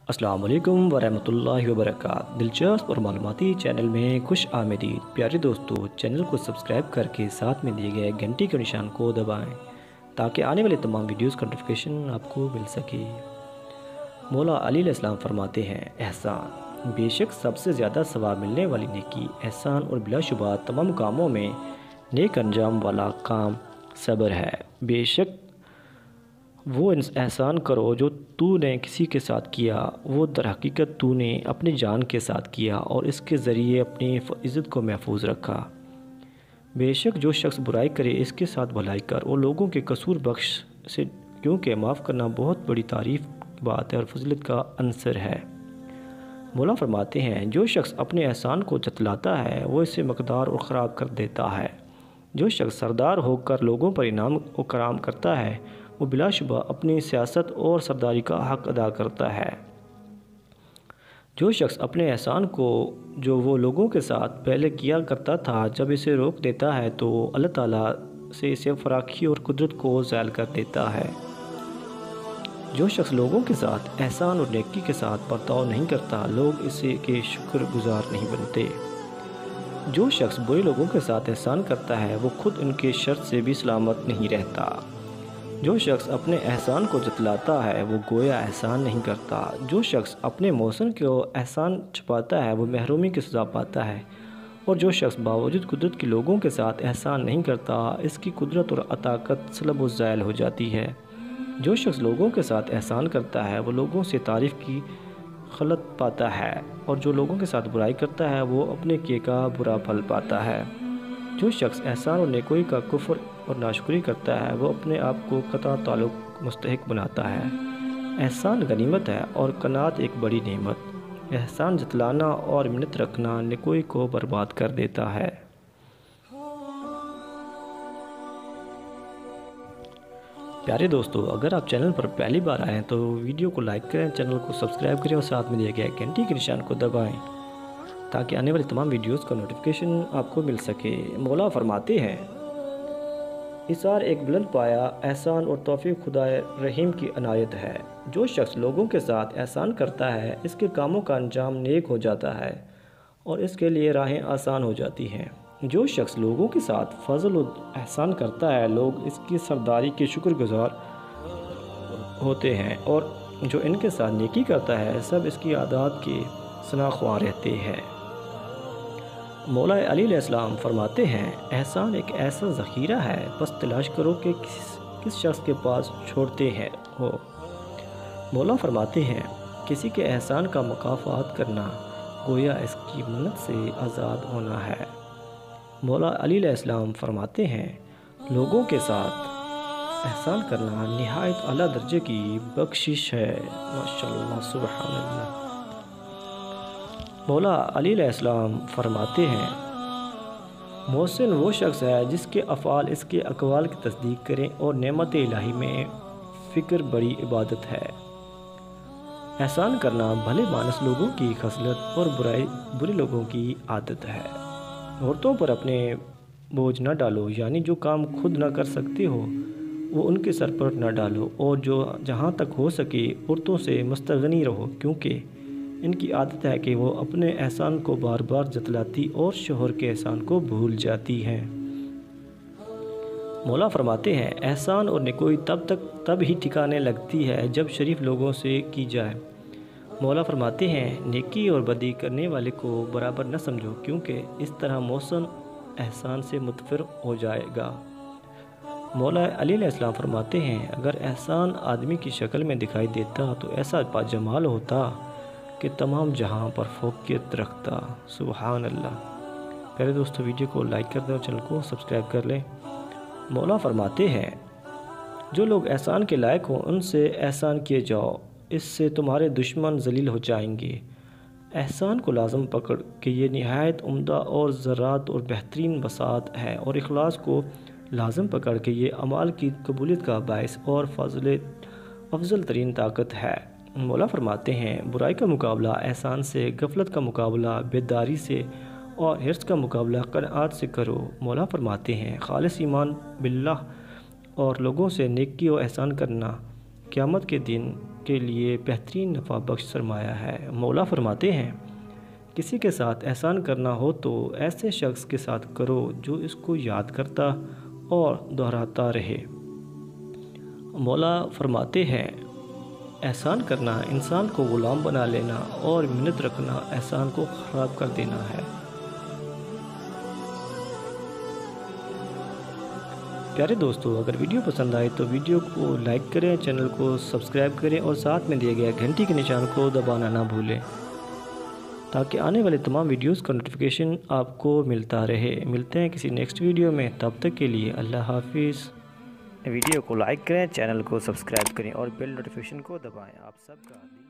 السلام علیکم ورحمۃ اللہ وبرکاتہ۔ دلچسپ اور معلوماتی چینل میں خوش آمدید۔ پیارے دوستو، چینل کو سبسکرائب کر کے ساتھ میں دیے گئے گھنٹی کے نشان کو دبائیں تاکہ آنے والے تمام ویڈیوز کا نوٹیفیکیشن آپ کو مل سکے۔ مولا علی علیہ السلام فرماتے ہیں، احسان بے شک سب سے زیادہ ثواب ملنے والی نیکی احسان اور بلا شبہ تمام کاموں میں نیک انجام والا کام صبر ہے۔ بے شک وہ احسان کرو جو تو نے کسی کے ساتھ کیا، وہ در حقیقت تو نے اپنی جان کے ساتھ کیا اور اس کے ذریعے اپنی عزت کو محفوظ رکھا۔ بے شک جو شخص برائی کرے اس کے ساتھ بھلائی کر اور لوگوں کے قصور بخش سے، کیونکہ معاف کرنا بہت بڑی تعریف کی بات ہے اور فضیلت کا عنصر ہے۔ مولا فرماتے ہیں، جو شخص اپنے احسان کو جتلاتا ہے وہ اسے مقدار اور خراب کر دیتا ہے۔ جو شخص سردار ہو کر لوگوں پر انعام و کرام کرتا ہے وہ بلا شبہ اپنی سیاست اور سرداری کا حق ادا کرتا ہے۔ جو شخص اپنے احسان کو جو وہ لوگوں کے ساتھ پہلے کیا کرتا تھا جب اسے روک دیتا ہے تو اللہ تعالیٰ سے اسے فراخی اور قدرت کو زائل کر دیتا ہے۔ جو شخص لوگوں کے ساتھ احسان اور نیکی کے ساتھ برتاؤ نہیں کرتا لوگ اسے کے شکر گزار نہیں بنتے۔ جو شخص برے لوگوں کے ساتھ احسان کرتا ہے وہ خود ان کے شر سے بھی سلامت نہیں رہتا۔ جو شخص اپنے احسان کو جتلاتا ہے وہ گویا احسان نہیں کرتا۔ جو شخص اپنے محسن کو احسان چھپاتا ہے وہ محرومی کی سزا پاتا ہے، اور جو شخص باوجود قدرت کے لوگوں کے ساتھ احسان نہیں کرتا اس کی قدرت اور طاقت سلب و زائل ہو جاتی ہے۔ جو شخص لوگوں کے ساتھ احسان کرتا ہے وہ لوگوں سے تعریف کی خلط پاتا ہے، اور جو لوگوں کے ساتھ برائی کرتا ہے وہ اپنے کیے کا برا پھل پاتا ہے۔ جو شخص احسان اور نیکوئی کا کفر اور ناشکری کرتا ہے وہ اپنے آپ کو قطع تعلق مستحق بناتا ہے۔ احسان غنیمت ہے اور قناعت ایک بڑی نعمت۔ احسان جتلانا اور منت رکھنا نیکوئی کو برباد کر دیتا ہے۔ پیارے دوستو، اگر آپ چینل پر پہلی بار آئے ہیں تو ویڈیو کو لائک کریں، چینل کو سبسکرائب کریں اور ساتھ میں دیے گئے گھنٹی کے نشان کو دبائیں تاکہ آنے والی تمام ویڈیوز کا نوٹیفیکیشن آپ کو مل سکے۔ مولا فرماتے ہیں، ایثار ایک بلند پایا احسان اور توفیق خدا رحیم کی عنایت ہے۔ جو شخص لوگوں کے ساتھ احسان کرتا ہے اس کے کاموں کا انجام نیک ہو جاتا ہے اور اس کے لیے راہیں آسان ہو جاتی ہیں۔ جو شخص لوگوں کے ساتھ فضل و احسان کرتا ہے لوگ اس کی سرداری کے شکر گزار ہوتے ہیں، اور جو ان کے ساتھ نیکی کرتا ہے سب اس کی عادات کے ثناءخواں رہتے ہیں۔ مولا علی علیہ السلام فرماتے ہیں، احسان ایک ایسا ذخیرہ ہے بس تلاش کرو کہ کس شخص کے پاس چھوڑتے ہیں ہو۔ مولا فرماتے ہیں، کسی کے احسان کا مکافات کرنا گویا اس کی منت سے آزاد ہونا ہے۔ مولا علی علیہ السلام فرماتے ہیں، لوگوں کے ساتھ احسان کرنا نہایت اعلیٰ درجے کی بخشش ہے۔ ماشاءاللہ، سبحان اللہ۔ مولا علی علیہ السلام فرماتے ہیں، محسن وہ شخص ہے جس کے افعال اس کے اقوال کی تصدیق کریں اور نعمت الہی میں فکر بڑی عبادت ہے۔ احسان کرنا بھلے مانس لوگوں کی خصلت اور برے لوگوں کی عادت ہے۔ عورتوں پر اپنے بوجھ نہ ڈالو، یعنی جو کام خود نہ کر سکتے ہو وہ ان کے سر پر نہ ڈالو، اور جو جہاں تک ہو سکے عورتوں سے مستغنی رہو، کیونکہ ان کی عادت ہے کہ وہ اپنے احسان کو بار بار جتلاتی اور شوہر کے احسان کو بھول جاتی ہیں۔ مولا فرماتے ہیں، احسان اور نیکوئی تب ہی ٹھکانے لگتی ہے جب شریف لوگوں سے کی جائے۔ مولا فرماتے ہیں، نیکی اور بدی کرنے والے کو برابر نہ سمجھو، کیونکہ اس طرح محسن احسان سے متفر ہو جائے گا۔ مولا علی علیہ السلام فرماتے ہیں، اگر احسان آدمی کی شکل میں دکھائی دیتا تو ایسا باجمال ہوتا کہ تمام جہاں پر فوقیت رکھتا۔ سبحان اللہ۔ پہلے دوستو، ویڈیو کو لائک کر دیں اور چینل کو سبسکرائب کر لیں۔ مولا فرماتے ہیں، جو لوگ احسان کے لائق ہوں ان سے احسان کیے جاؤ، اس سے تمہارے دشمن ذلیل ہو جائیں گے۔ احسان کو لازم پکڑ کہ یہ نہایت عمدہ اور ذرات اور بہترین بساط ہے، اور اخلاص کو لازم پکڑ کہ یہ اعمال کی قبولیت کا باعث اور افضل ترین طاقت ہے۔ مولا فرماتے ہیں، برائی کا مقابلہ احسان سے، غفلت کا مقابلہ بیداری سے، اور حرص کا مقابلہ قناعت سے کرو۔ مولا فرماتے ہیں، خالص ایمان باللہ اور لوگوں سے نیکی و احسان کرنا قیامت کے دن کے لیے بہترین نفع بخش سرمایہ ہے۔ مولا فرماتے ہیں کسی کے ساتھ احسان کرنا ہو تو ایسے شخص کے ساتھ کرو جو اس کو یاد کرتا اور دہراتا رہے۔ مولا فرماتے ہیں احسان کرنا انسان کو غلام بنا لینا اور منت رکھنا احسان کو خراب کر دینا ہے۔ پیارے دوستو، اگر ویڈیو پسند آئے تو ویڈیو کو لائک کریں، چینل کو سبسکرائب کریں اور ساتھ میں دیے گئے گھنٹی کے نشان کو دبانا نہ بھولیں تاکہ آنے والے تمام ویڈیوز کا نوٹیفیکیشن آپ کو ملتا رہے۔ ملتے ہیں کسی نیکسٹ ویڈیو میں، تب تک کے لیے اللہ حافظ۔ ویڈیو کو لائک کریں، چینل کو سبسکرائب کریں اور بیل نوٹیفیکیشن کو دبائیں۔ آپ سب کا